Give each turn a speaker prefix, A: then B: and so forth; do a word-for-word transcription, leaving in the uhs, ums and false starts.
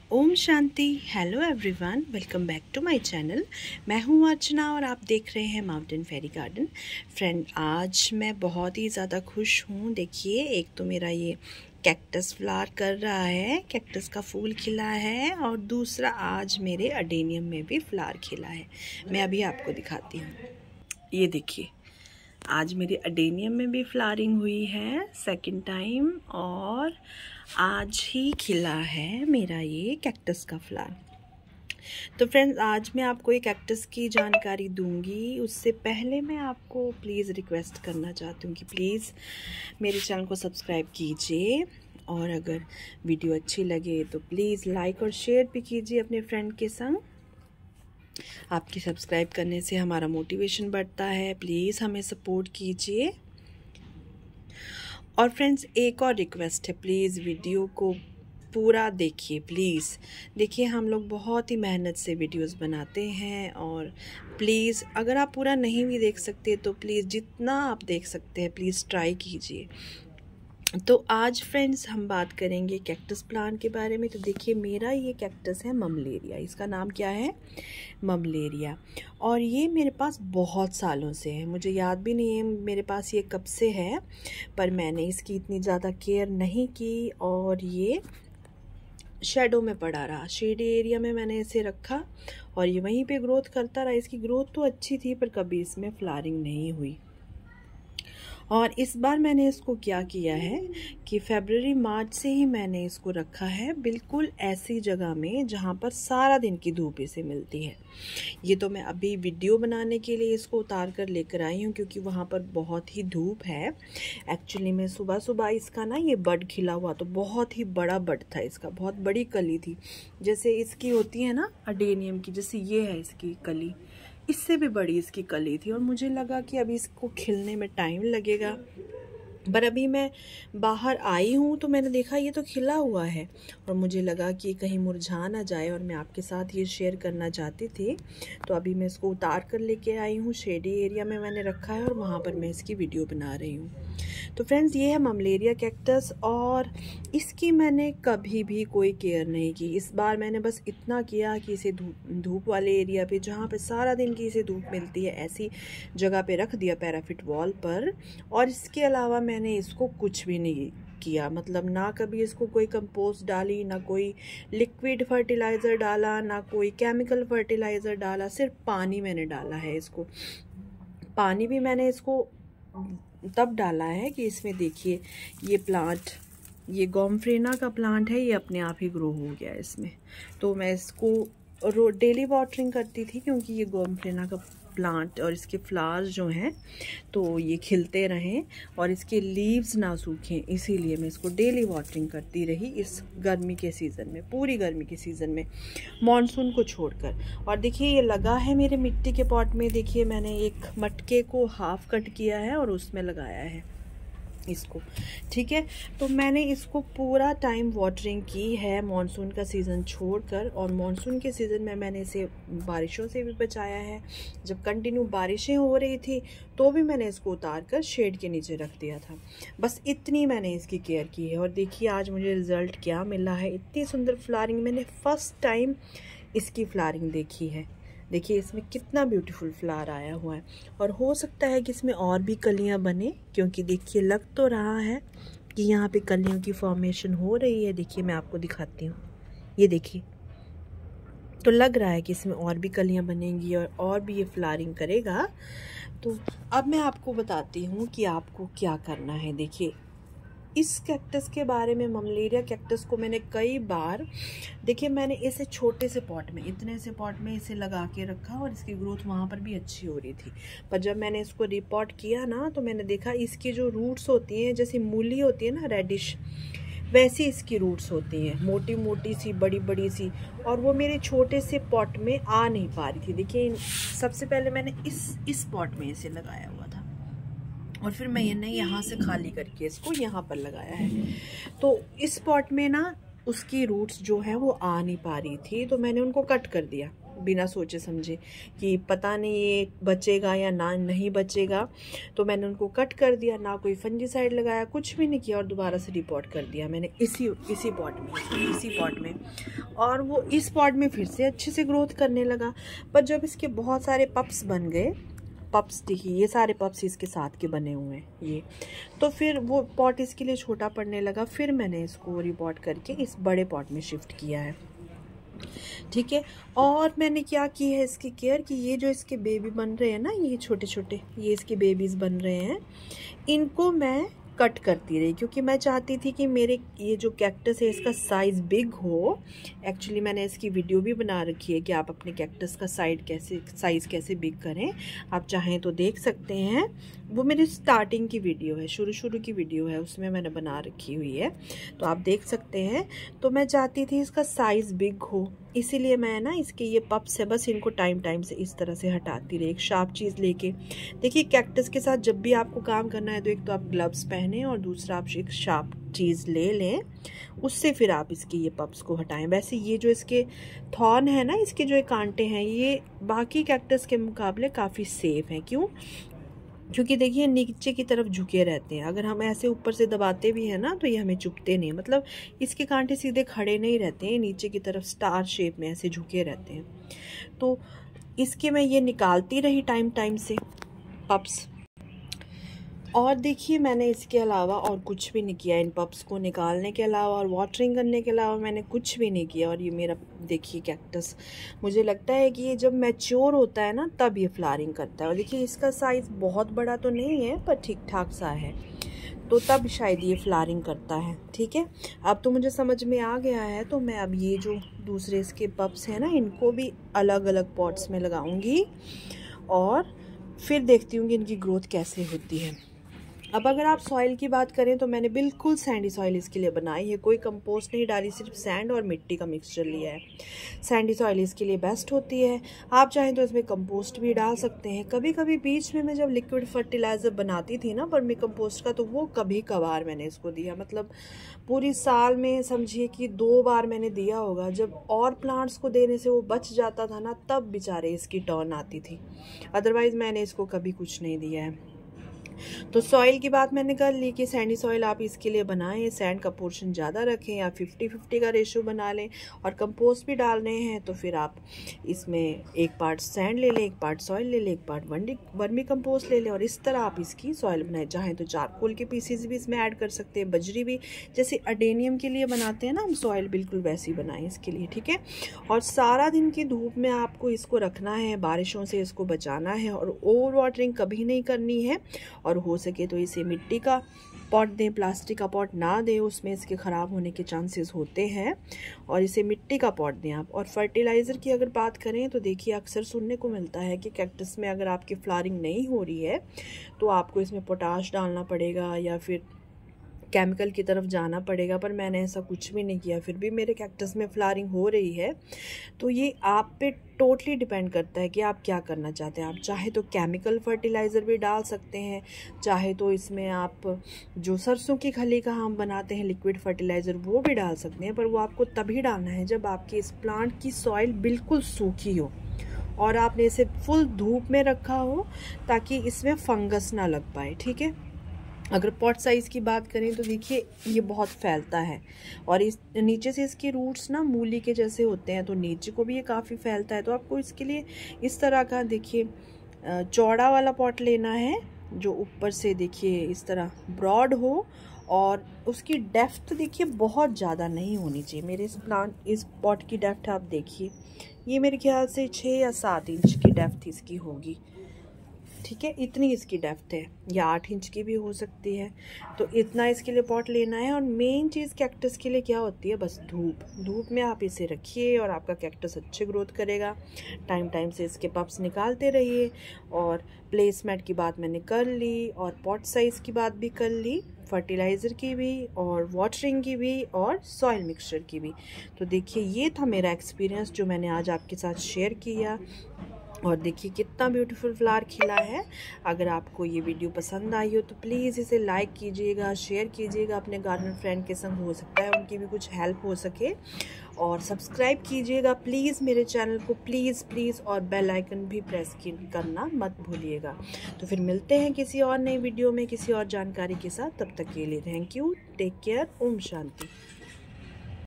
A: ओम शांति। Hello everyone, welcome back to my channel. मैं हूँ अर्चना और आप देख रहे हैं माउंटेन फेरी गार्डन। फ्रेंड, आज मैं बहुत ही ज़्यादा खुश हूँ। देखिए, एक तो मेरा ये कैक्टस फ्लावर कर रहा है, कैक्टस का फूल खिला है, और दूसरा आज मेरे अडेनियम में भी फ्लावर खिला है। मैं अभी आपको दिखाती हूँ। ये देखिए, आज मेरे अडेनियम में भी फ्लावरिंग हुई है सेकंड टाइम, और आज ही खिला है मेरा ये कैक्टस का फ्लावर। तो फ्रेंड्स, आज मैं आपको एक कैक्टस की जानकारी दूंगी। उससे पहले मैं आपको प्लीज़ रिक्वेस्ट करना चाहती हूँ कि प्लीज़ मेरे चैनल को सब्सक्राइब कीजिए, और अगर वीडियो अच्छी लगे तो प्लीज़ लाइक और शेयर भी कीजिए अपने फ्रेंड के संग। आपकी सब्सक्राइब करने से हमारा मोटिवेशन बढ़ता है। प्लीज़ हमें सपोर्ट कीजिए। और फ्रेंड्स, एक और रिक्वेस्ट है, प्लीज़ वीडियो को पूरा देखिए। प्लीज़ देखिए, हम लोग बहुत ही मेहनत से वीडियोस बनाते हैं, और प्लीज़ अगर आप पूरा नहीं भी देख सकते तो प्लीज़ जितना आप देख सकते हैं प्लीज़ ट्राई कीजिए। तो आज फ्रेंड्स हम बात करेंगे कैक्टस प्लांट के बारे में। तो देखिए, मेरा ये कैक्टस है ममलेरिया। इसका नाम क्या है? ममलेरिया। और ये मेरे पास बहुत सालों से है। मुझे याद भी नहीं है मेरे पास ये कब से है, पर मैंने इसकी इतनी ज़्यादा केयर नहीं की, और ये शेडो में पड़ा रहा। शेड एरिया में मैंने इसे रखा और ये वहीं पे ग्रोथ करता रहा। इसकी ग्रोथ तो अच्छी थी, पर कभी इसमें फ्लावरिंग नहीं हुई। और इस बार मैंने इसको क्या किया है कि फरवरी मार्च से ही मैंने इसको रखा है बिल्कुल ऐसी जगह में जहाँ पर सारा दिन की धूप इसे मिलती है। ये तो मैं अभी वीडियो बनाने के लिए इसको उतार कर लेकर आई हूँ, क्योंकि वहाँ पर बहुत ही धूप है। एक्चुअली मैं सुबह सुबह इसका ना ये बड खिला हुआ, तो बहुत ही बड़ा बड था इसका, बहुत बड़ी कली थी। जैसे इसकी होती है ना अडेनियम की, जैसे ये है इसकी कली, इससे भी बड़ी इसकी कली थी। और मुझे लगा कि अभी इसको खिलने में टाइम लगेगा, पर अभी मैं बाहर आई हूँ तो मैंने देखा ये तो खिला हुआ है, और मुझे लगा कि कहीं मुरझा ना जाए, और मैं आपके साथ ये शेयर करना चाहती थी। तो अभी मैं इसको उतार कर लेके आई हूँ, शेडी एरिया में मैंने रखा है, और वहाँ पर मैं इसकी वीडियो बना रही हूँ। तो फ्रेंड्स, ये है ममलेरिया कैक्टस, और इसकी मैंने कभी भी कोई केयर नहीं की। इस बार मैंने बस इतना किया कि इसे धूप धूप वाले एरिया पे, जहाँ पे सारा दिन की इसे धूप मिलती है, ऐसी जगह पे रख दिया, पैराफिट वॉल पर। और इसके अलावा मैंने इसको कुछ भी नहीं किया, मतलब ना कभी इसको कोई कंपोस्ट डाली, ना कोई लिक्विड फर्टिलाइज़र डाला, ना कोई केमिकल फर्टिलाइज़र डाला। सिर्फ पानी मैंने डाला है इसको। पानी भी मैंने इसको तब डाला है कि इसमें देखिए, ये प्लांट, ये गोम्फ्रेना का प्लांट है, ये अपने आप ही ग्रो हो गया इसमें। तो मैं इसको रो डेली वाटरिंग करती थी, क्योंकि ये गोम्फ्रेना का प्लांट और इसके फ्लावर्स जो हैं तो ये खिलते रहें और इसके लीव्स ना सूखें, इसीलिए मैं इसको डेली वाटरिंग करती रही इस गर्मी के सीज़न में, पूरी गर्मी के सीज़न में, मॉनसून को छोड़कर। और देखिए, ये लगा है मेरे मिट्टी के पॉट में। देखिए, मैंने एक मटके को हाफ कट किया है और उसमें लगाया है इसको, ठीक है। तो मैंने इसको पूरा टाइम वाटरिंग की है मॉनसून का सीज़न छोड़कर, और मॉनसून के सीज़न में मैंने इसे बारिशों से भी बचाया है। जब कंटिन्यू बारिशें हो रही थी तो भी मैंने इसको उतार कर शेड के नीचे रख दिया था। बस इतनी मैंने इसकी केयर की है। और देखिए, आज मुझे रिज़ल्ट क्या मिला है। इतनी सुंदर फ्लावरिंग, मैंने फर्स्ट टाइम इसकी फ्लावरिंग देखी है। देखिए, इसमें कितना ब्यूटीफुल फ्लावर आया हुआ है, और हो सकता है कि इसमें और भी कलियां बने, क्योंकि देखिए लग तो रहा है कि यहाँ पे कलियों की फॉर्मेशन हो रही है। देखिए, मैं आपको दिखाती हूँ, ये देखिए, तो लग रहा है कि इसमें और भी कलियां बनेंगी और और भी ये फ्लावरिंग करेगा। तो अब मैं आपको बताती हूँ कि आपको क्या करना है। देखिए, इस कैक्टस के बारे में, ममलेरिया कैक्टस को मैंने कई बार, देखिए, मैंने इसे छोटे से पॉट में, इतने से पॉट में इसे लगा के रखा, और इसकी ग्रोथ वहाँ पर भी अच्छी हो रही थी। पर जब मैंने इसको रिपॉट किया ना, तो मैंने देखा इसकी जो रूट्स होती हैं, जैसे मूली होती है ना रेडिश, वैसी इसकी रूट्स होती हैं, मोटी मोटी सी, बड़ी बड़ी सी, और वो मेरे छोटे से पॉट में आ नहीं पा रही थी। देखिए, सबसे पहले मैंने इस इस पॉट में इसे लगाया हुआ था, और फिर मैंने यहाँ से खाली करके इसको यहाँ पर लगाया है। तो इस पॉट में ना उसकी रूट्स जो है वो आ नहीं पा रही थी, तो मैंने उनको कट कर दिया। बिना सोचे समझे कि पता नहीं ये बचेगा या ना नहीं बचेगा, तो मैंने उनको कट कर दिया, ना कोई फंजीसाइड लगाया, कुछ भी नहीं किया और दोबारा से रिपोर्ट कर दिया मैंने इसी इसी पॉट में इसी पॉट में और वो इस पॉट में फिर से अच्छे से ग्रोथ करने लगा। पर जब इसके बहुत सारे पप्स बन गए, पप्स देखिए ये सारे पप्स इसके साथ के बने हुए हैं ये, तो फिर वो पॉट इसके लिए छोटा पड़ने लगा। फिर मैंने इसको रिपोर्ट करके इस बड़े पॉट में शिफ्ट किया है, ठीक है। और मैंने क्या की है इसकी केयर कि ये जो इसके बेबी बन रहे हैं ना, ये छोटे छोटे ये इसके बेबीज़ बन रहे हैं, इनको मैं कट करती रही क्योंकि मैं चाहती थी कि मेरे ये जो कैक्टस है इसका साइज़ बिग हो। एक्चुअली मैंने इसकी वीडियो भी बना रखी है कि आप अपने कैक्टस का साइड कैसे साइज़ कैसे बिग करें, आप चाहें तो देख सकते हैं। वो मेरी स्टार्टिंग की वीडियो है, शुरू शुरू की वीडियो है, उसमें मैंने बना रखी हुई है, तो आप देख सकते हैं। तो मैं चाहती थी इसका साइज़ बिग हो, इसीलिए मैं ना इसके ये पप्स है बस इनको टाइम टाइम से इस तरह से हटाती रही, एक शार्प चीज़ लेके। देखिए कैक्टस के साथ जब भी आपको काम करना है तो एक तो आप ग्लव्स पहने और दूसरा आप एक शार्प चीज़ ले लें, उससे फिर आप इसके ये पप्स को हटाएं। वैसे ये जो इसके थॉर्न है ना, इसके जो कांटे हैं, ये बाकी कैक्टस के मुकाबले काफ़ी सेफ हैं। क्यों? क्योंकि देखिए नीचे की तरफ झुके रहते हैं, अगर हम ऐसे ऊपर से दबाते भी हैं ना तो ये हमें चुभते नहीं, मतलब इसके कांटे सीधे खड़े नहीं रहते हैं, नीचे की तरफ स्टार शेप में ऐसे झुके रहते हैं। तो इसके मैं ये निकालती रही टाइम टाइम से पप्स। और देखिए मैंने इसके अलावा और कुछ भी नहीं किया, इन पप्स को निकालने के अलावा और वाटरिंग करने के अलावा मैंने कुछ भी नहीं किया। और ये मेरा देखिए कैक्टस, मुझे लगता है कि ये जब मैच्योर होता है ना तब ये फ्लावरिंग करता है। और देखिए इसका साइज़ बहुत बड़ा तो नहीं है पर ठीक ठाक सा है, तो तब शायद ये फ्लावरिंग करता है, ठीक है। अब तो मुझे समझ में आ गया है, तो मैं अब ये जो दूसरे इसके पप्स हैं ना, इनको भी अलग अलग पॉट्स में लगाऊंगी और फिर देखती हूँ कि इनकी ग्रोथ कैसे होती है। अब अगर आप सॉइल की बात करें तो मैंने बिल्कुल सैंडी सॉइल इसके लिए बनाई है, कोई कंपोस्ट नहीं डाली, सिर्फ सैंड और मिट्टी का मिक्सचर लिया है। सैंडी सॉइल इसके लिए बेस्ट होती है, आप चाहें तो इसमें कंपोस्ट भी डाल सकते हैं। कभी कभी बीच में मैं जब लिक्विड फर्टिलाइज़र बनाती थी ना वर्मी कंपोस्ट का, तो वो कभी कभार मैंने इसको दिया, मतलब पूरी साल में समझिए कि दो बार मैंने दिया होगा। जब और प्लांट्स को देने से वो बच जाता था ना, तब बेचारे इसकी टर्न आती थी, अदरवाइज़ मैंने इसको कभी कुछ नहीं दिया है। तो सॉइल की बात मैंने कर ली कि सैंडी सॉइल आप इसके लिए बनाएं, सैंड का पोर्शन ज़्यादा रखें या फिफ्टी फिफ्टी का रेशो बना लें। और कंपोस्ट भी डालने हैं तो फिर आप इसमें एक पार्ट सैंड ले लें, एक पार्ट सॉइल ले लें, एक पार्ट वर्मी वर्मी कंपोस्ट ले लें और इस तरह आप इसकी सॉइल बनाएं। चाहें तो चारकोल के पीसीज भी इसमें ऐड कर सकते हैं, बजरी भी, जैसे अडेनियम के लिए बनाते हैं ना हम सॉइल, बिल्कुल वैसी बनाएं इसके लिए, ठीक है। और सारा दिन की धूप में आपको इसको रखना है, बारिशों से इसको बचाना है और ओवर वाटरिंग कभी नहीं करनी है। और हो सके तो इसे मिट्टी का पॉट दें, प्लास्टिक का पॉट ना दें, उसमें इसके ख़राब होने के चांसेस होते हैं, और इसे मिट्टी का पॉट दें आप। और फर्टिलाइज़र की अगर बात करें तो देखिए अक्सर सुनने को मिलता है कि कैक्टस में अगर आपकी फ्लावरिंग नहीं हो रही है तो आपको इसमें पोटाश डालना पड़ेगा या फिर केमिकल की तरफ जाना पड़ेगा, पर मैंने ऐसा कुछ भी नहीं किया, फिर भी मेरे कैक्टस में फ्लावरिंग हो रही है। तो ये आप पे टोटली डिपेंड करता है कि आप क्या करना चाहते हैं। आप चाहे तो केमिकल फर्टिलाइज़र भी डाल सकते हैं, चाहे तो इसमें आप जो सरसों की खली का हम बनाते हैं लिक्विड फर्टिलाइज़र वो भी डाल सकते हैं, पर वो आपको तभी डालना है जब आपकी इस प्लांट की सॉइल बिल्कुल सूखी हो और आपने इसे फुल धूप में रखा हो ताकि इसमें फंगस ना लग पाए, ठीक है। अगर पॉट साइज़ की बात करें तो देखिए ये बहुत फैलता है और इस नीचे से इसके रूट्स ना मूली के जैसे होते हैं, तो नीचे को भी ये काफ़ी फैलता है। तो आपको इसके लिए इस तरह का देखिए चौड़ा वाला पॉट लेना है जो ऊपर से देखिए इस तरह ब्रॉड हो और उसकी डेप्थ देखिए बहुत ज़्यादा नहीं होनी चाहिए। मेरे इस प्लांट इस पॉट की डेप्थ आप देखिए, ये मेरे ख्याल से छः या सात इंच की डेप्थ इसकी होगी, ठीक है, इतनी इसकी डेप्थ है, या आठ इंच की भी हो सकती है। तो इतना इसके लिए पॉट लेना है। और मेन चीज़ कैक्टस के लिए क्या होती है, बस धूप। धूप में आप इसे रखिए और आपका कैक्टस अच्छे ग्रोथ करेगा। टाइम टाइम से इसके पप्स निकालते रहिए। और प्लेसमेंट की बात मैंने कर ली और पॉट साइज़ की बात भी कर ली, फर्टिलाइज़र की भी और वाटरिंग की भी और सॉइल मिक्सचर की भी। तो देखिए ये था मेरा एक्सपीरियंस जो मैंने आज आपके साथ शेयर किया। और देखिए कितना ब्यूटीफुल फ्लावर खिला है। अगर आपको ये वीडियो पसंद आई हो तो प्लीज़ इसे लाइक कीजिएगा, शेयर कीजिएगा अपने गार्डन फ्रेंड के संग, हो सकता है उनकी भी कुछ हेल्प हो सके। और सब्सक्राइब कीजिएगा प्लीज़ मेरे चैनल को, प्लीज़ प्लीज़, और बेल आइकन भी प्रेस करना मत भूलिएगा। तो फिर मिलते हैं किसी और नई वीडियो में किसी और जानकारी के साथ। तब तक के लिए थैंक यू, टेक केयर, ओम शांति।